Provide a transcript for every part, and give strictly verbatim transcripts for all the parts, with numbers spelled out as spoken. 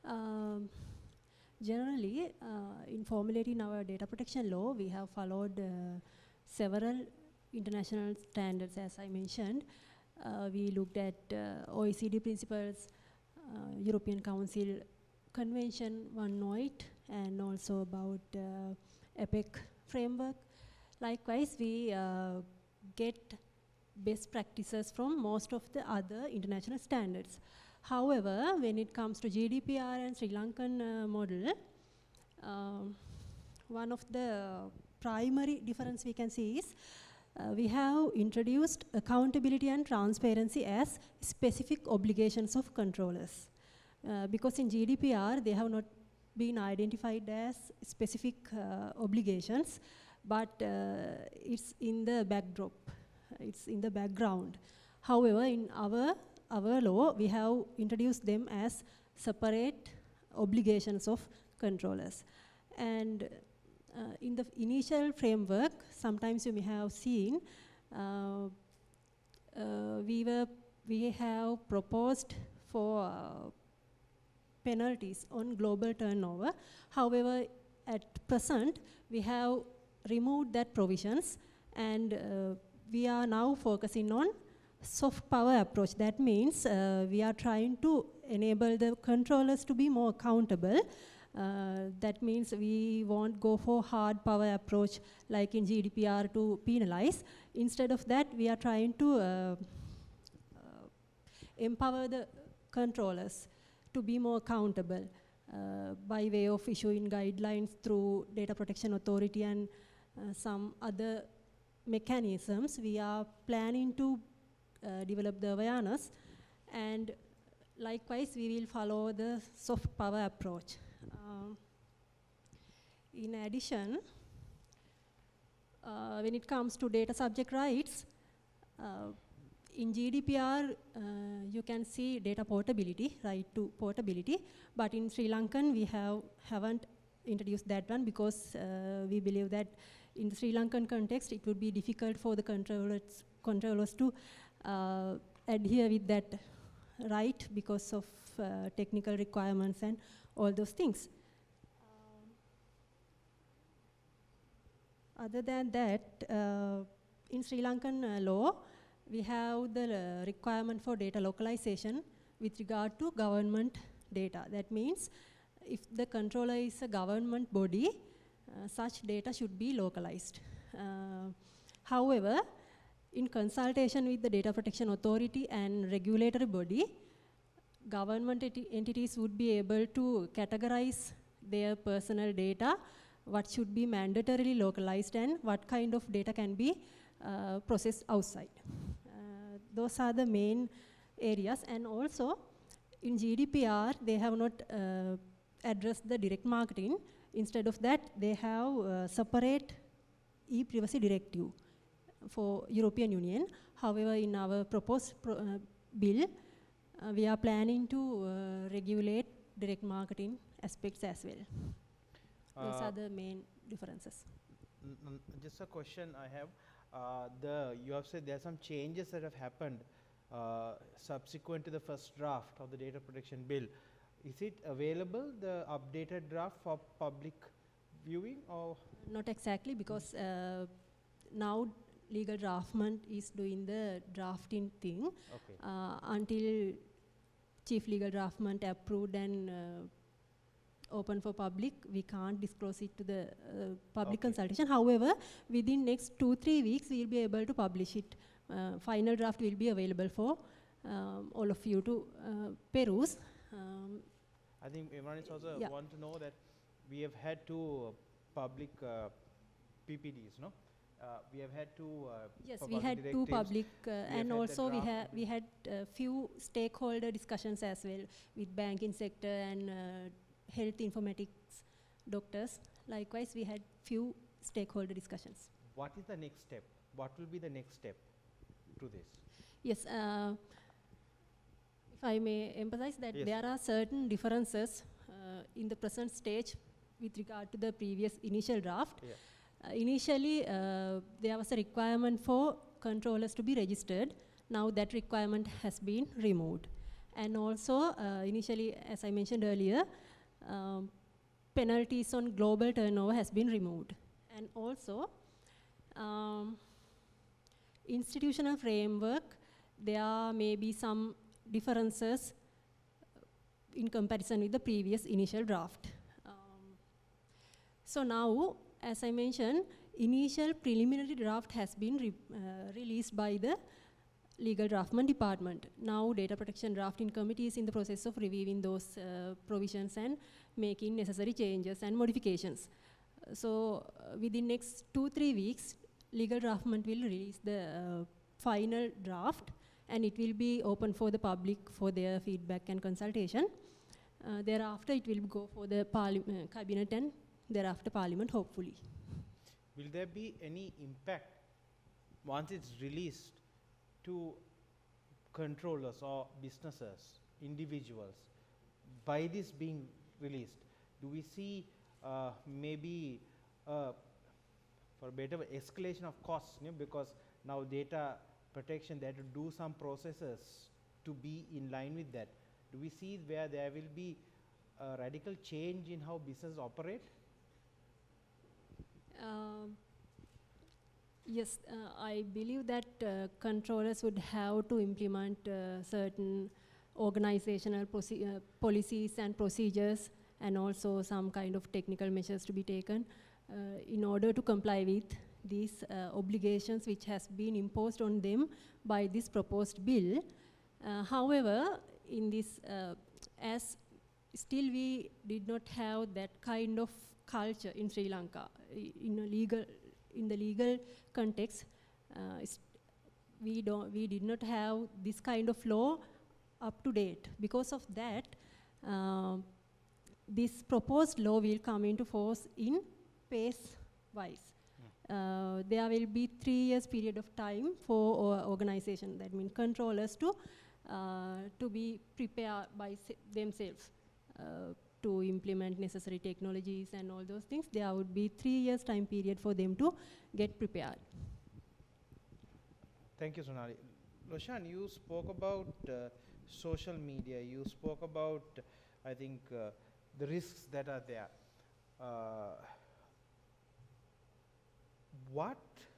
Um, generally, uh, in formulating our data protection law, we have followed uh, several international standards, as I mentioned. Uh, we looked at uh, O E C D principles, uh, European Council Convention one oh eight, and also about uh, EPEC framework. Likewise, we uh, get best practices from most of the other international standards. However, when it comes to G D P R and Sri Lankan uh, model, um, one of the primary difference we can see is uh, we have introduced accountability and transparency as specific obligations of controllers. Uh, because in G D P R, they have not been identified as specific uh, obligations, but uh, it's in the backdrop, it's in the background. However, in our, our law, we have introduced them as separate obligations of controllers. And uh, in the initial framework, sometimes you may have seen, uh, uh, we, were, we have proposed for uh, penalties on global turnover. However, at present, we have removed that provisions, and uh, we are now focusing on soft power approach. That means uh, we are trying to enable the controllers to be more accountable. Uh, that means we won't go for hard power approach like in G D P R to penalize. Instead of that, we are trying to uh, uh, empower the controllers to be more accountable uh, by way of issuing guidelines through Data Protection Authority and uh, some other mechanisms. We are planning to uh, develop the awareness, and likewise we will follow the soft power approach. Um, in addition, uh, when it comes to data subject rights, uh, in G D P R, uh, you can see data portability, right to portability, but in Sri Lankan, we have, haven't introduced that one because uh, we believe that in the Sri Lankan context, it would be difficult for the controllers, controllers to uh, adhere with that right because of uh, technical requirements and all those things. Um, other than that, uh, in Sri Lankan uh, law, we have the uh, requirement for data localization with regard to government data. That means if the controller is a government body, uh, such data should be localized. Uh, however, in consultation with the Data Protection Authority and regulatory body, government entities would be able to categorize their personal data, what should be mandatorily localized and what kind of data can be uh, processed outside. Uh, those are the main areas, and also in G D P R, they have not uh, addressed the direct marketing. Instead of that, they have uh, separate e-privacy directive for European Union. However, in our proposed pro uh, bill, uh, we are planning to uh, regulate direct marketing aspects as well. Uh, Those are the main differences. Just a question I have. Uh, the you have said there are some changes that have happened uh, subsequent to the first draft of the data protection bill. Is it available, the updated draft, for public viewing, or? Not exactly, because uh, now legal draftment is doing the drafting thing. Okay. Uh, until chief legal draftment approved and uh, open for public, we can't disclose it to the uh, public okay. consultation. However, within next two, three weeks, we'll be able to publish it. Uh, final draft will be available for um, all of you to uh, peruse. Um, I think everyone is also yeah. want to know that we have had two uh, public uh, P P Ds, no? Uh, we have had two. Uh, yes, we had two public, uh, and also we had we had a few stakeholder discussions as well with banking sector and uh, health informatics doctors. Likewise, we had few stakeholder discussions. What is the next step? What will be the next step to this? Yes, uh, if I may emphasize that yes. there are certain differences uh, in the present stage with regard to the previous initial draft. Yeah. Uh, initially, uh, there was a requirement for controllers to be registered. Now that requirement has been removed. And also, uh, initially, as I mentioned earlier, um, penalties on global turnover has been removed. And also, um, institutional framework, there may be some differences in comparison with the previous initial draft. Um, so now, as I mentioned, initial preliminary draft has been re uh, released by the Legal Draftment Department. Now, Data Protection Drafting Committee is in the process of reviewing those uh, provisions and making necessary changes and modifications. Uh, so, uh, within next two, three weeks, Legal Draftment will release the uh, final draft, and it will be open for the public for their feedback and consultation. Uh, thereafter, it will go for the parli uh, cabinet and thereafter parliament, hopefully. Will there be any impact once it's released to controllers or businesses, individuals, by this being released? Do we see uh, maybe uh, for better escalation of costs, you know, because now data protection, they have to do some processes to be in line with that. Do we see where there will be a radical change in how businesses operate? Um, yes, uh, I believe that uh, controllers would have to implement uh, certain organizational uh, policies and procedures, and also some kind of technical measures to be taken uh, in order to comply with these uh, obligations which has been imposed on them by this proposed bill. Uh, however, in this, uh, as still we did not have that kind of culture in Sri Lanka, in a legal, in the legal context, uh, we don't, we did not have this kind of law up to date. Because of that, uh, this proposed law will come into force in phase-wise. Uh, there will be three years period of time for uh, organization, that means controllers to uh, to be prepared by themselves uh, to implement necessary technologies and all those things. There would be three years time period for them to get prepared. Thank you, Sonali. Roshan, you spoke about uh, social media. You spoke about, I think, uh, the risks that are there. Uh, what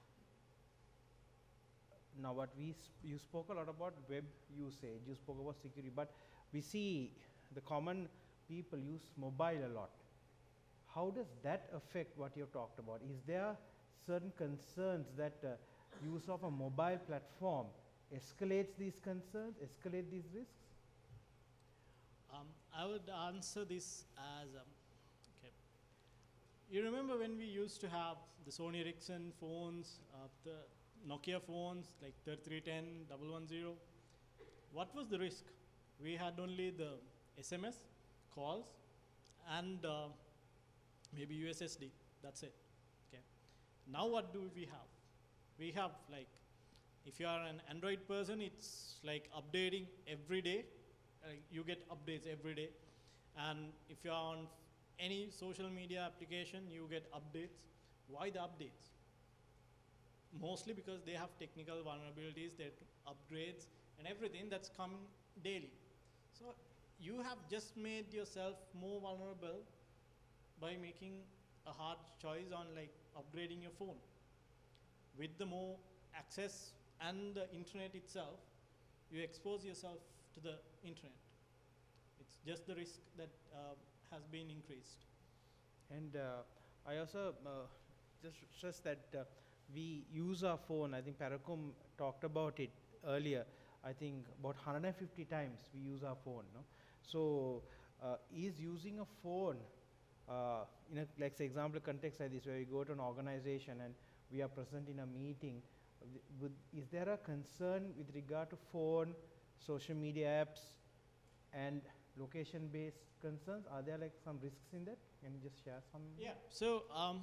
now? What we sp you spoke a lot about web usage. You spoke about security, but we see the common people use mobile a lot. How does that affect what you've talked about? Is there certain concerns that uh, use of a mobile platform escalates these concerns, escalate these risks? Um, I would answer this as, um, okay. You remember when we used to have the Sony Ericsson phones, uh, the Nokia phones like thirty-three ten, one one zero? What was the risk? We had only the S M S, calls, and uh, maybe U S S D, that's it, okay. Now what do we have? We have, like, if you are an Android person, it's like updating every day. Uh, you get updates every day. And if you are on any social media application, you get updates. Why the updates? Mostly because they have technical vulnerabilities, their upgrades, and everything that's coming daily. So you have just made yourself more vulnerable by making a hard choice on, like, upgrading your phone. With the more access and the internet itself, you expose yourself to the internet. It's just the risk that uh, has been increased. And uh, I also uh, just stress that uh, we use our phone. I think Parakum talked about it earlier. I think about one hundred fifty times we use our phone. No? So uh, is using a phone, uh, in a, like, say, example context like this, where we go to an organization and we are present in a meeting, would, is there a concern with regard to phone, social media apps, and location-based concerns? Are there, like, some risks in that? Can you just share some? Yeah, so um,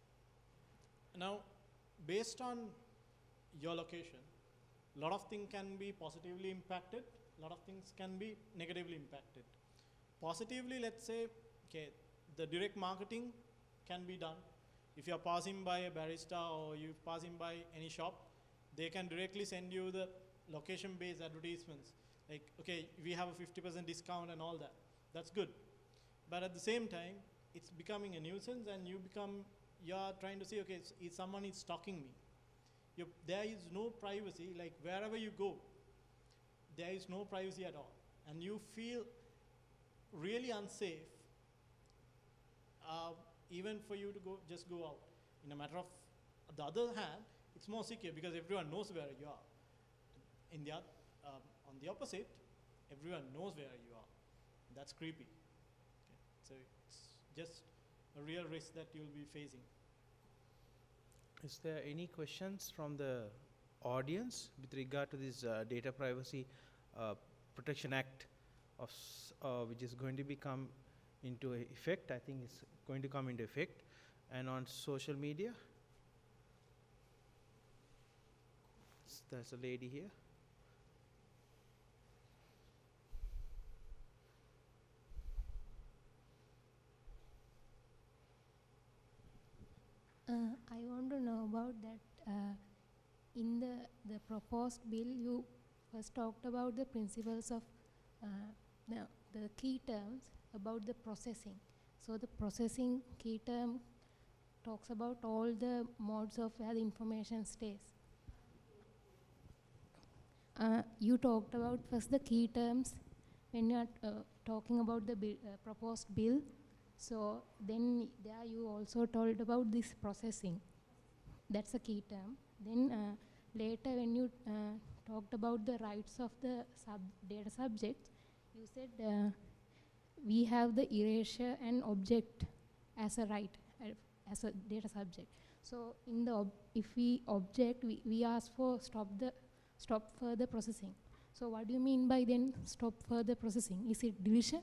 now based on your location, a lot of things can be positively impacted, a lot of things can be negatively impacted. Positively, let's say, okay, the direct marketing can be done. If you're passing by a barista or you're passing by any shop, they can directly send you the location-based advertisements. Like, okay, we have a fifty percent discount and all that. That's good. But at the same time, it's becoming a nuisance, and you become, you're trying to say, okay, s- if someone is stalking me, you, there is no privacy. Like, wherever you go, there is no privacy at all. And you feel really unsafe, uh, even for you to go, just go out. In a matter of, the other hand, it's more secure because everyone knows where you are. In the, oth- um, on the opposite, everyone knows where you are. That's creepy. Okay. So it's just a real risk that you'll be facing. Is there any questions from the audience with regard to this uh, Data Privacy uh, Protection Act, of s- uh, which is going to become into a effect? I think it's going to come into effect. And on social media, S- there's a lady here. Uh, I want to know about that. Uh, in the, the proposed bill, you first talked about the principles of uh, the, the key terms about the processing. So the processing key term talks about all the modes of where the information stays. Uh, you talked about first the key terms when you are uh, talking about the bill, uh, proposed bill. So then there you also told about this processing. That's a key term. Then uh, later when you uh, talked about the rights of the sub data subjects, you said uh, we have the erasure and object as a right, uh, as a data subject. So in the ob if we object, we, we ask for stop the stop further processing. So what do you mean by then stop further processing? Is it deletion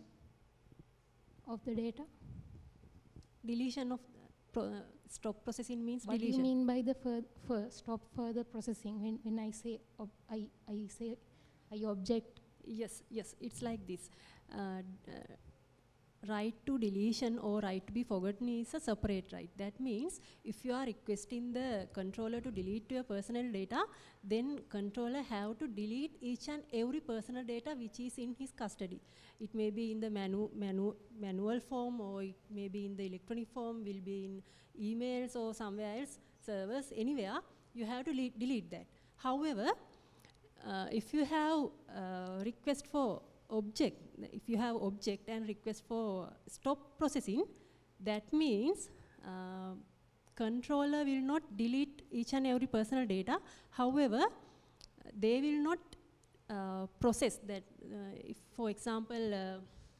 of the data? Deletion of the pro uh, stop processing means What deletion. do you mean by the fur fur stop further processing? When when I say ob I I say I object. Yes, yes, it's like this. Uh, d- uh, right to deletion or right to be forgotten is a separate right. That means if you are requesting the controller to delete your personal data, then controller have to delete each and every personal data which is in his custody. It may be in the manu manu manual form, or it may be in the electronic form, will be in emails or somewhere else, servers, anywhere, you have to delete that. However, uh, if you have uh, request for object, if you have object and request for stop processing, that means uh, controller will not delete each and every personal data. However, they will not uh, process that. Uh, if, for example, uh,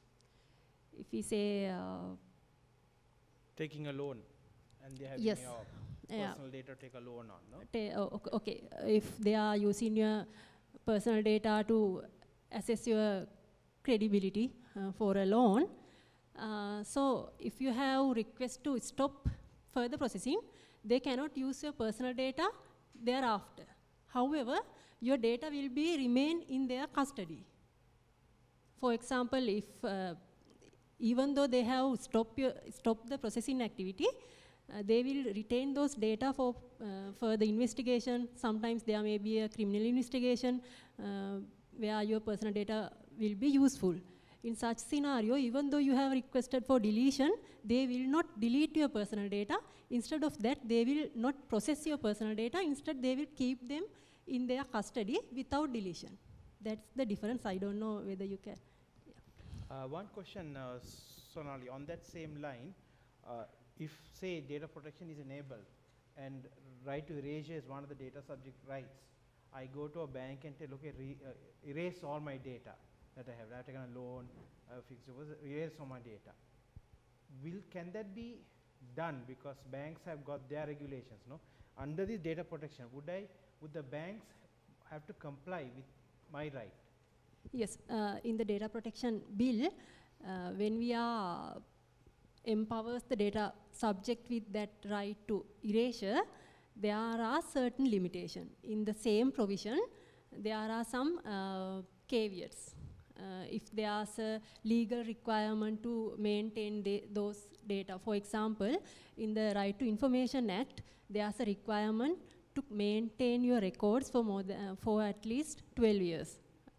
if we say uh, Taking a loan, and they have Yes. your yeah, personal data take a loan on, no? ta- oh, ok- okay, uh, if they are using your personal data to assess your credibility uh, for a loan, uh, so if you have request to stop further processing, they cannot use your personal data thereafter. However, your data will be remain in their custody. For example, if uh, even though they have stopped your, stopped the processing activity, uh, they will retain those data for uh, further investigation. Sometimes there may be a criminal investigation uh, where your personal data will be useful. In such scenario, even though you have requested for deletion, they will not delete your personal data. Instead of that, they will not process your personal data. Instead, they will keep them in their custody without deletion. That's the difference. I don't know whether you can. Uh, one question, uh, Sonali, on that same line, uh, if say data protection is enabled and right to erasure is one of the data subject rights, I go to a bank and tell, okay, re, uh, erase all my data that I have. I have taken a loan, uh, fixed deposit, erase all my data. Will can that be done, because banks have got their regulations, no? Under this data protection, would I would the banks have to comply with my right? Yes, uh, in the data protection bill, uh, when we are empowers the data subject with that right to erasure, there are certain limitations. In the same provision, there are some uh, caveats. Uh, if there's a legal requirement to maintain those data. For example, in the Right to Information Act, there's a requirement to maintain your records for more than, uh, for at least twelve years.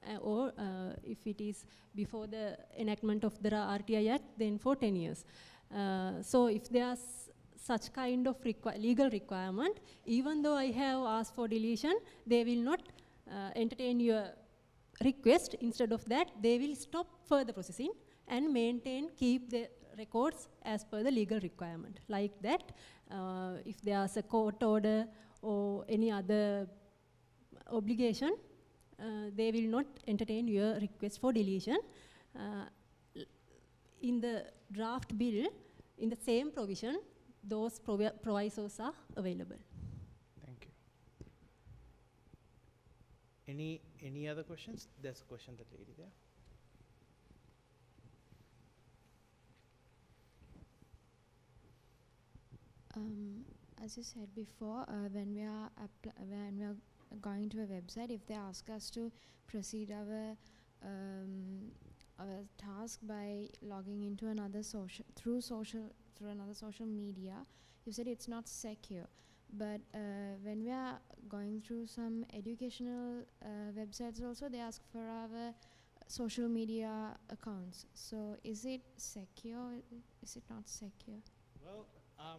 uh, or uh, if it is before the enactment of the R T I Act, then for ten years. Uh, so if there's such kind of requi legal requirement, even though I have asked for deletion, they will not uh, entertain your request. Instead of that, they will stop further processing and maintain, keep the records as per the legal requirement. Like that, uh, if there's a court order or any other obligation, uh, they will not entertain your request for deletion. Uh, in the draft bill, in the same provision, those provi provisos are available. Thank you. Any, any other questions? There's a question, that lady there. Um, as you said before, uh, when we are when we are going to a website, if they ask us to proceed our um, our task by logging into another social through social through another social media, you said it's not secure. But uh, when we are going through some educational uh, websites, also they ask for our social media accounts. So is it secure? Is it not secure? Well, um,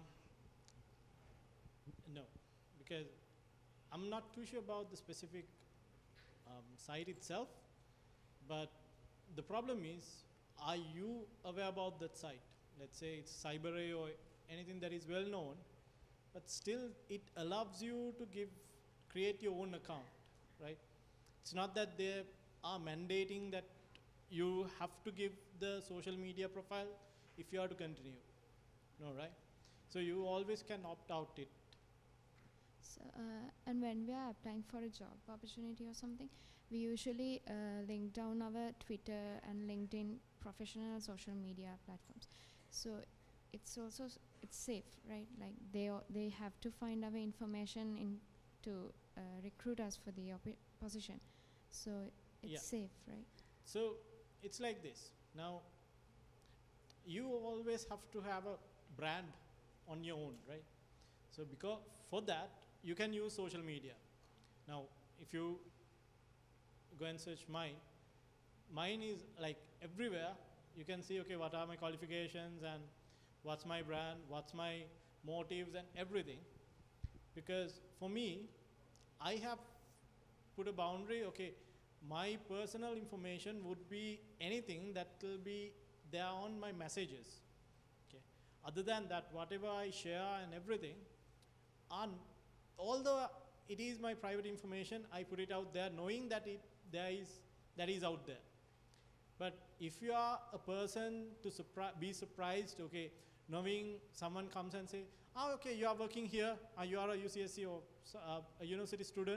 no, because I'm not too sure about the specific um, site itself, but the problem is, are you aware about that site? Let's say it's CyberArray or anything that is well known, but still it allows you to give, create your own account, right? It's not that they are mandating that you have to give the social media profile if you are to continue, no, right? So you always can opt out it. So, uh, and when we are applying for a job opportunity or something, we usually uh, link down our Twitter and LinkedIn professional social media platforms. So it's also s it's safe, right? Like they they have to find our information in to uh, recruit us for the position. So it's Yeah. safe, right? So it's like this. Now, you always have to have a brand on your own, right? So because for that, you can use social media. Now, if you go and search mine, mine is like everywhere. You can see, okay, what are my qualifications and what's my brand, what's my motives and everything. Because for me, I have put a boundary, okay, my personal information would be anything that will be there on my messages. Okay. Other than that, whatever I share and everything, on, although it is my private information, I put it out there knowing that it there is that is out there. But if you are a person to surpri be surprised, okay, knowing someone comes and say, oh, okay, you are working here, uh, you are a U C S C or uh, a university student.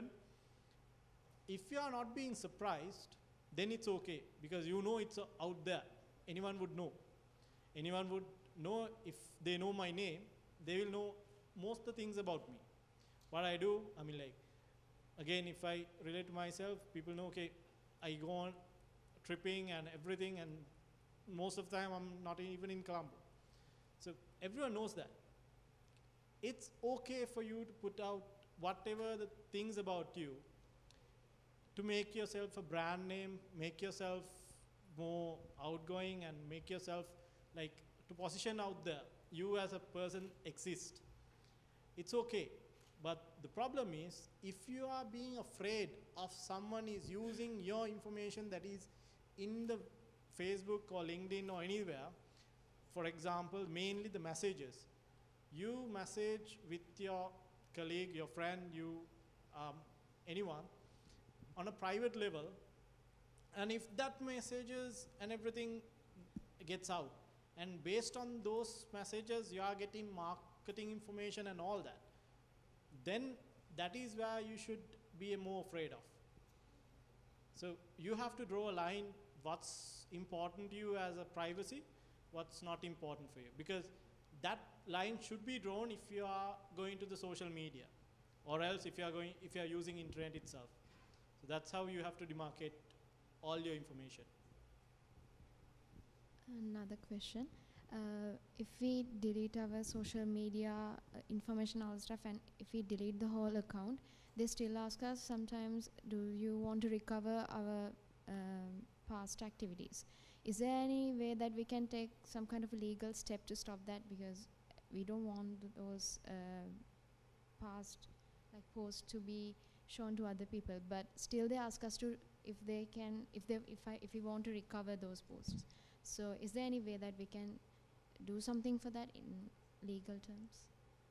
If you are not being surprised, then it's okay, because you know it's uh, out there. Anyone would know. Anyone would know. If they know my name, they will know most of the things about me. What I do, I mean, like, again, if I relate to myself, people know, okay, I go on tripping and everything, and most of the time I'm not even in Colombo. So everyone knows that. It's okay for you to put out whatever the things about you to make yourself a brand name, make yourself more outgoing, and make yourself like to position out there. You as a person exist. It's okay. But the problem is, if you are being afraid of someone is using your information that is in the Facebook or LinkedIn or anywhere, for example, mainly the messages, you message with your colleague, your friend, you, um, anyone, on a private level, and if that messages and everything gets out, and based on those messages you are getting marketing information and all that, then that is where you should be more afraid of. So you have to draw a line, what's important to you as a privacy, what's not important for you, because that line should be drawn if you are going to the social media, or else if you are going, if you are using internet itself. So that's how you have to demarcate all your information. Another question. Uh, if we delete our social media uh, information, all stuff, and if we delete the whole account, they still ask us sometimes, do you want to recover our um, past activities. Is there any way that we can take some kind of a legal step to stop that? Because we don't want th- those uh, past like posts to be shown to other people, but still they ask us to if they can if they if I if we want to recover those posts. So is there any way that we can do something for that in legal terms?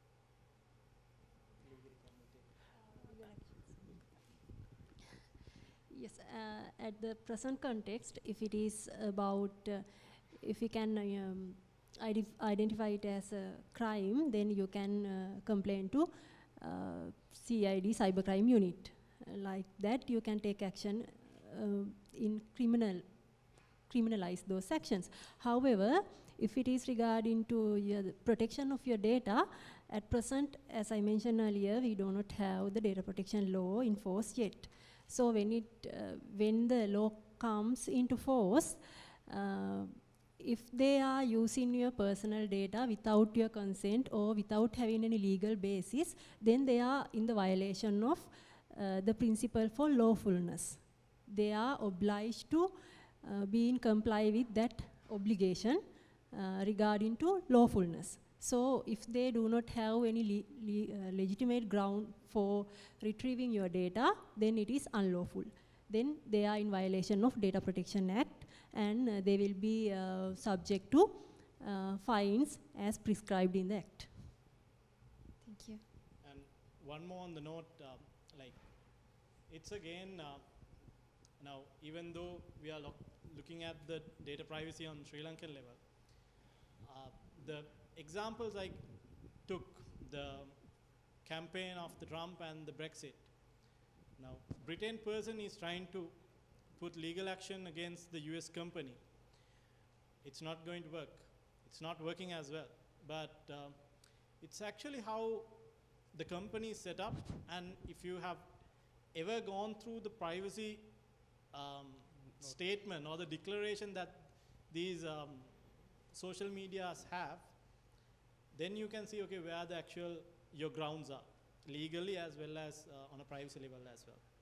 Yes, uh, at the present context, if it is about, uh, if we can um, idif- identify it as a crime, then you can uh, complain to uh, C I D Cybercrime Unit. Uh, like that, you can take action uh, in criminal, criminalize those actions. However, if it is regarding to your the protection of your data, at present, as I mentioned earlier, we do not have the data protection law in force yet. So when it uh, when the law comes into force, uh, if they are using your personal data without your consent or without having any legal basis, then they are in the violation of uh, the principle for lawfulness. They are obliged to uh, be in comply with that obligation uh, regarding to lawfulness. So if they do not have any le le uh, legitimate ground for retrieving your data, then it is unlawful. Then they are in violation of Data Protection Act, and uh, they will be uh, subject to uh, fines as prescribed in the Act. Thank you. And one more on the note, um, like, it's again, uh, now, even though we are lo looking at the data privacy on Sri Lankan level, uh, the examples I took, the campaign of the Trump and the Brexit. Now, Britain person is trying to put legal action against the U S company. It's not going to work. It's not working as well. But uh, it's actually how the company is set up, and if you have ever gone through the privacy um, statement or the declaration that these um, social medias have, then you can see, okay, where the actual your grounds are, legally as well as uh, on a privacy level as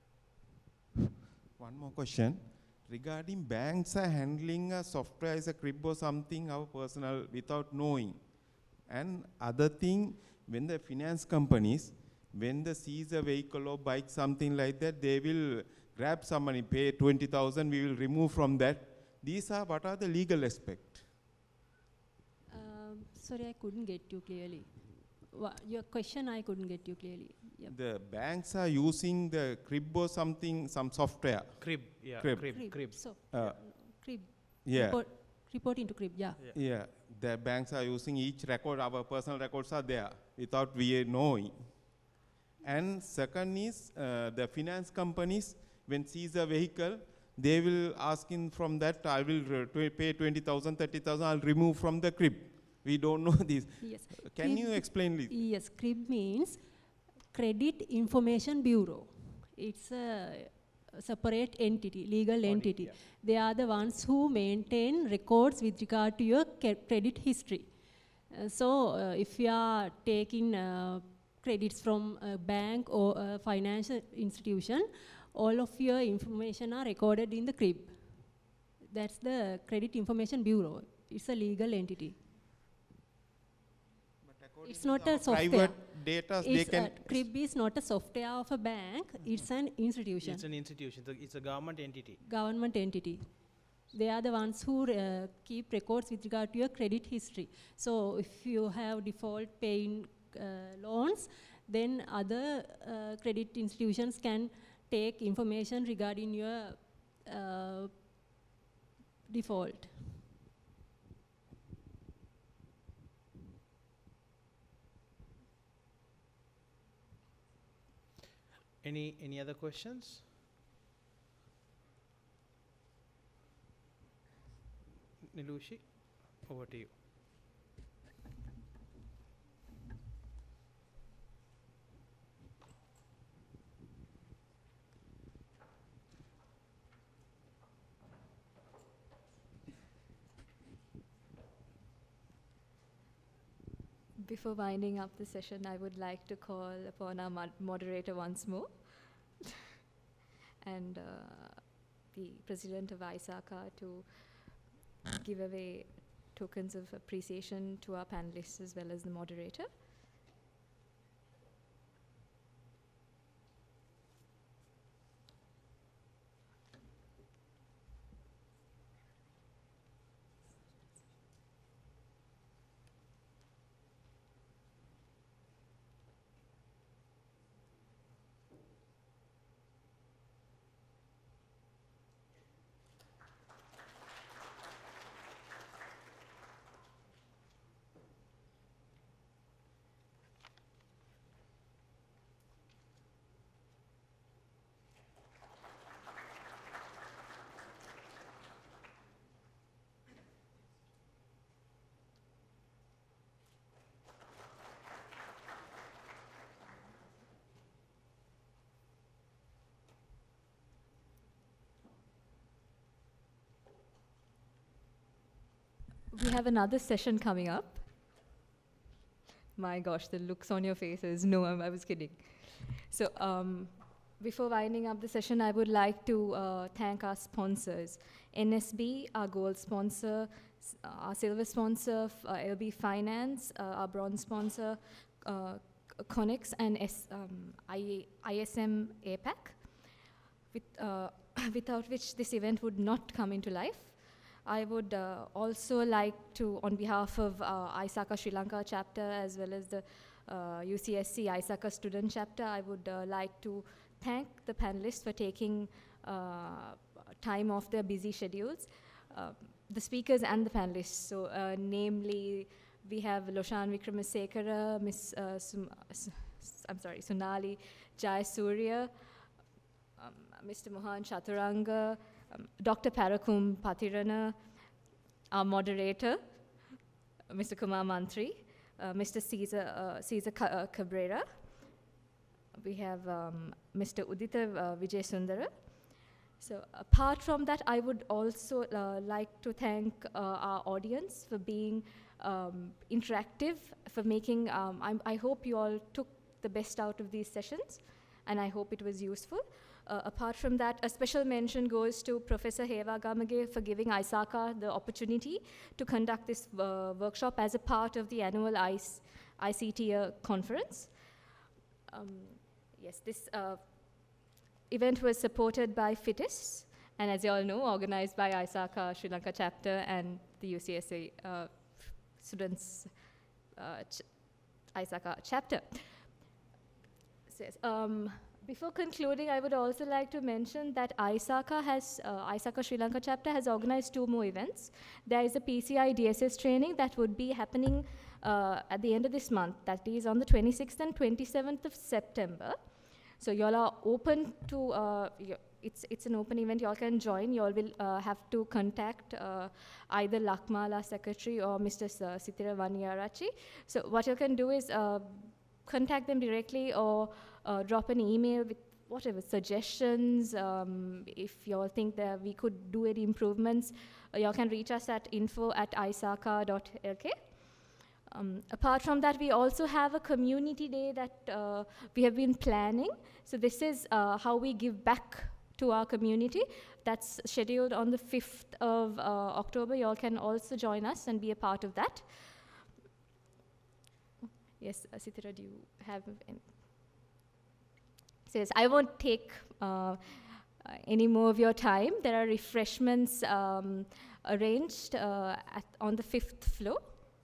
well. One more question. Regarding banks are handling a software as a crib or something, our personal, without knowing. And other thing, when the finance companies, when they seize a vehicle or bike, something like that, they will grab some money, pay twenty thousand, we will remove from that. These are, what are the legal aspects? Um, sorry, I couldn't get you clearly. Wha your question, I couldn't get you clearly. Yep. The banks are using the crib or something, some software. Crib, yeah, Crib. crib, Crib. crib. So, Uh, crib. Yeah. Report, report into crib, yeah. Yeah. Yeah, the banks are using each record, our personal records are there without we knowing. And second is uh, the finance companies, when seize a vehicle, they will ask in from that, I will uh, pay twenty thousand, thirty thousand, I'll remove from the crib. We don't know this. Yes. Can Crib- you explain this? Yes, crib means Credit Information Bureau. It's a separate entity, legal Body, entity. yeah. They are the ones who maintain records with regard to your ca- credit history. Uh, so uh, if you are taking uh, credits from a bank or a financial institution, all of your information are recorded in the crib. That's the Credit Information Bureau. It's a legal entity. It's not a software. Private data, they It's can. a, crib is not a software of a bank, it's an institution, It's an institution, it's a, it's a government entity. government entity. They are the ones who uh, keep records with regard to your credit history. So if you have default paying uh, loans, then other uh, credit institutions can take information regarding your uh, default. Any, any other questions? Nilushi, over to you. Before winding up the session, I would like to call upon our mod moderator once more and uh, the president of ISACA to give away tokens of appreciation to our panelists as well as the moderator. We have another session coming up. My gosh, the looks on your faces. No, I'm, I was kidding. So um, before winding up the session, I would like to uh, thank our sponsors. N S B, our gold sponsor, s- our silver sponsor, f- uh, L B Finance, uh, our bronze sponsor, uh, Connex, and S, um, I, ISM APAC, with, uh, without which this event would not come into life. I would uh, also like to, on behalf of uh, ISACA Sri Lanka chapter as well as the uh, U C S C ISACA student chapter, I would uh, like to thank the panelists for taking uh, time off their busy schedules, uh, the speakers and the panelists. So, uh, namely, we have Loshan Vikramasekara, Miss uh, Sum- S- I'm sorry, Sonali Jayasurya, um, Mister Mohan Chaturanga, Um, Doctor Parakum Pathirana, our moderator, uh, Mister Kumar Mantri, uh, Mister Caesar, uh, Caesar Ca- uh, Cabrera. We have um, Mister Udita uh, Vijay Sundara. So apart from that, I would also uh, like to thank uh, our audience for being um, interactive, for making, um, I'm, I hope you all took the best out of these sessions, and I hope it was useful. Uh, apart from that, a special mention goes to Professor Heva Gamage for giving ISACA the opportunity to conduct this uh, workshop as a part of the annual I C- I C T A conference. Um, yes, this uh, event was supported by FITIS, and as you all know, organized by ISACA Sri Lanka chapter and the U C S A uh, students uh, ch ISACA chapter. So, yes, um, Before concluding, I would also like to mention that ISACA has, uh, ISACA Sri Lanka chapter has organized two more events. There is a P C I D S S training that would be happening uh, at the end of this month. That is on the twenty-sixth and twenty-seventh of September. So y'all are open to, uh, y- it's, it's an open event, y'all can join. Y'all will uh, have to contact uh, either Lakmala secretary or Mister S- uh, Sithira Vaniyarachi. So what you can do is uh, contact them directly or uh, drop an email with whatever suggestions. Um, if y'all think that we could do any improvements, uh, y'all can reach us at info at isaca dot l k. Um, apart from that, we also have a community day that uh, we have been planning. So this is uh, how we give back to our community. That's scheduled on the fifth of uh, October. Y'all can also join us and be a part of that. Yes, uh, Sithira, do you have any? So yes, I won't take uh, uh, any more of your time. There are refreshments um, arranged uh, at, on the fifth floor.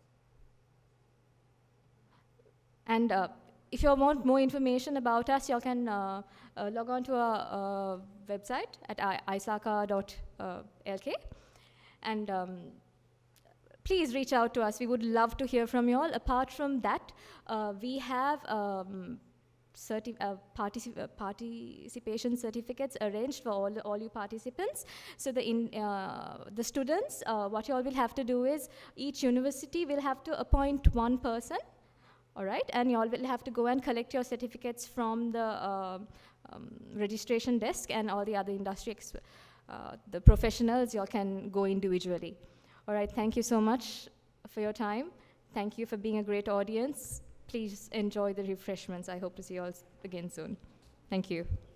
And uh, if you want more information about us, you can uh, uh, log on to our uh, website at isaca dot l k. And um, please reach out to us. We would love to hear from you all. Apart from that, uh, we have um, certi uh, particip uh, participation certificates arranged for all, all you participants. So the, in, uh, the students, uh, what you all will have to do is, each university will have to appoint one person. All right, and you all will have to go and collect your certificates from the uh, um, registration desk, and all the other industry, exp uh, the professionals, you all can go individually. All right, thank you so much for your time. Thank you for being a great audience. Please enjoy the refreshments. I hope to see you all again soon. Thank you.